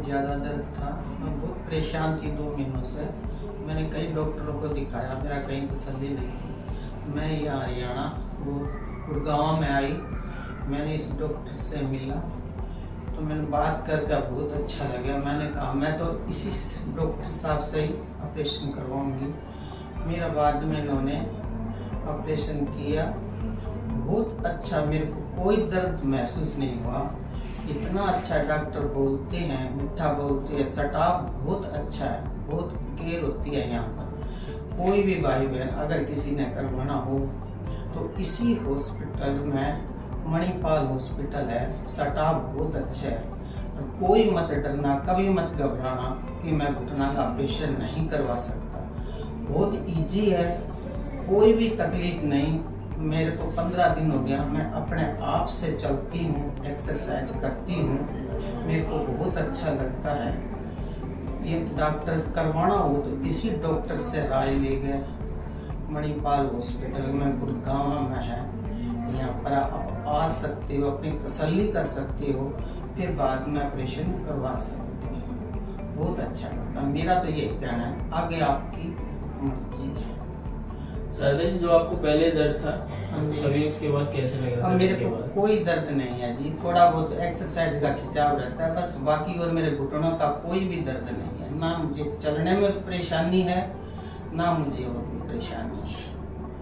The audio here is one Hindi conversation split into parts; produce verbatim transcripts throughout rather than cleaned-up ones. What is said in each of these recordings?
ज़्यादा दर्द था। मैं बहुत परेशान थी दो महीनों से। मैंने कई डॉक्टरों को दिखाया, मेरा कहीं तसल्ली नहीं। मैं यहाँ हरियाणा वो गुड़गांव में आई, मैंने इस डॉक्टर से मिला तो मैंने बात करके बहुत अच्छा लगा। मैंने कहा मैं तो इसी डॉक्टर साहब से ही ऑपरेशन करवाऊंगी। मेरा बाद में इन्होंने ऑपरेशन किया, बहुत अच्छा, मेरे को कोई दर्द महसूस नहीं हुआ। इतना अच्छा डॉक्टर बोलते हैं, मीठा बोलते हैं, स्टाफ बहुत अच्छा है, बहुत केयर होती है यहाँ पर। कोई भी भाई बहन अगर किसी ने करवाना हो तो इसी हॉस्पिटल में, मणिपाल हॉस्पिटल है, स्टाफ बहुत अच्छा है। और कोई मत डरना, कभी मत घबराना कि मैं घुटना का ऑपरेशन नहीं करवा सकता। बहुत इजी है, कोई भी तकलीफ नहीं। मेरे को पंद्रह दिन हो गया, मैं अपने आप से चलती हूँ, एक्सरसाइज करती हूँ, मेरे को बहुत अच्छा लगता है। ये डॉक्टर करवाना हो तो इसी डॉक्टर से राय ले गए। मणिपाल हॉस्पिटल में गुड़गांव में है, यहाँ पर आप आ सकते हो, अपनी तसल्ली कर सकते हो, फिर बाद में ऑपरेशन करवा सकते हो। बहुत अच्छा लगता है, मेरा तो यही कहना है, आगे आपकी मर्जी है। जी, जो आपको पहले दर्द था अभी उसके बाद कैसे लग रहा है? मेरे को कोई दर्द नहीं है जी, थोड़ा बहुत एक्सरसाइज का खिंचाव रहता है बस, बाकी और मेरे घुटनों का कोई भी दर्द नहीं है। ना मुझे चलने में परेशानी है, ना मुझे और भी परेशानी है।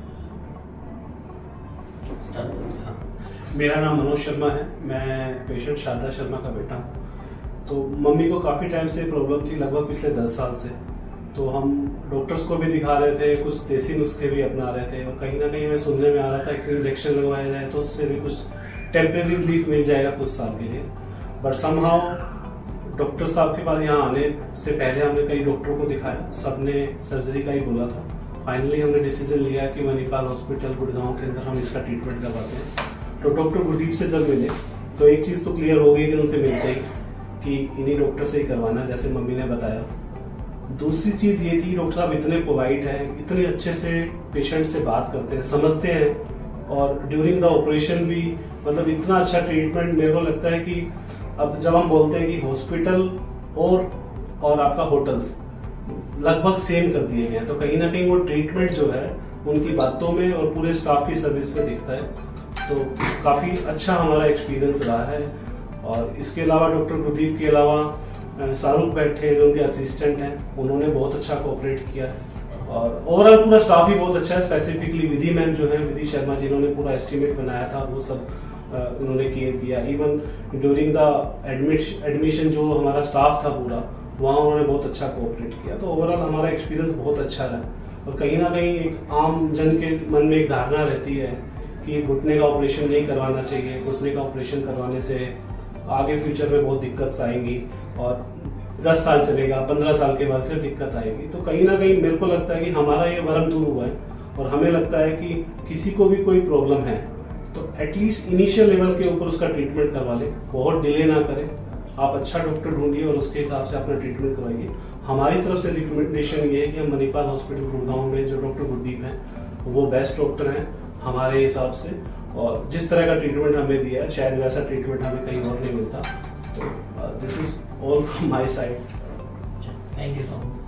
मेरा नाम मनोज शर्मा है, मैं पेशेंट शारदा शर्मा का बेटा हूँ। तो मम्मी को काफ़ी टाइम से प्रॉब्लम थी, लगभग पिछले दस साल से। तो हम डॉक्टर्स को भी दिखा रहे थे, कुछ देसी नुस्खे भी अपना रहे थे, और कहीं ना कहीं हमें सुनने में आ रहा था कि इंजेक्शन लगवाया जाए तो उससे भी कुछ टेम्परेरी रिलीफ मिल जाएगा कुछ साल के लिए। बट समहाउ डॉक्टर साहब के पास यहाँ आने से पहले हमने कई डॉक्टरों को दिखाया, सबने सर्जरी का ही बोला था। फाइनली हमने डिसीजन लिया कि मणिपाल हॉस्पिटल गुड़गांव के अंदर हम इसका ट्रीटमेंट करवाते हैं। तो डॉक्टर गुरदीप से जब मिले तो एक चीज़ तो क्लियर हो गई थी उनसे मिलते ही कि इन्हीं डॉक्टर से ही करवाना, जैसे मम्मी ने बताया। दूसरी चीज़ ये थी, डॉक्टर साहब इतने पोलाइट हैं, इतने अच्छे से पेशेंट से बात करते हैं, समझते हैं, और ड्यूरिंग द ऑपरेशन भी मतलब इतना अच्छा ट्रीटमेंट। मेरे को लगता है कि अब जब हम बोलते हैं कि हॉस्पिटल और और आपका होटल्स लगभग सेम कर दिए गए हैं, तो कहीं ना कहीं वो ट्रीटमेंट जो है उनकी बातों में और पूरे स्टाफ की सर्विस में दिखता है। तो काफ़ी अच्छा हमारा एक्सपीरियंस रहा है। और इसके अलावा डॉक्टर गुरदीप के अलावा शाहरुख बैठे जो उनके असिस्टेंट हैं, उन्होंने बहुत अच्छा कोऑपरेट किया है। और ओवरऑल पूरा स्टाफ ही बहुत अच्छा है। स्पेसिफिकली विधि मैम जो है, विधि शर्मा, जिन्होंने पूरा एस्टिमेट बनाया था, वो सब उन्होंने केयर किया। Even during the admit admission जो हमारा स्टाफ था पूरा, वहाँ उन्होंने बहुत अच्छा कोऑपरेट किया। तो ओवरऑल हमारा एक्सपीरियंस बहुत अच्छा रहा। और कहीं ना कहीं एक आम जन के मन में एक धारणा रहती है कि घुटने का ऑपरेशन नहीं करवाना चाहिए, घुटने का ऑपरेशन करवाने से आगे फ्यूचर में बहुत दिक्कत आएंगी, और दस साल चलेगा, पंद्रह साल के बाद फिर दिक्कत आएगी। तो कहीं ना कहीं मेरे को लगता है कि हमारा ये वरम दूर हुआ है, और हमें लगता है कि किसी को भी कोई प्रॉब्लम है तो एटलीस्ट इनिशियल लेवल के ऊपर उसका ट्रीटमेंट करवा ले, बहुत डिले ना करें। आप अच्छा डॉक्टर ढूंढिए और उसके हिसाब से अपना ट्रीटमेंट करवाइए। हमारी तरफ से रिकमेंडेशन ये है कि हम मणिपाल हॉस्पिटल गुड़गांव में जो डॉक्टर गुरदीप हैं वो बेस्ट डॉक्टर हैं हमारे हिसाब से, और जिस तरह का ट्रीटमेंट हमें दिया है शायद वैसा ट्रीटमेंट हमें कहीं और नहीं मिलता। तो this is all from my side. Thank you so much.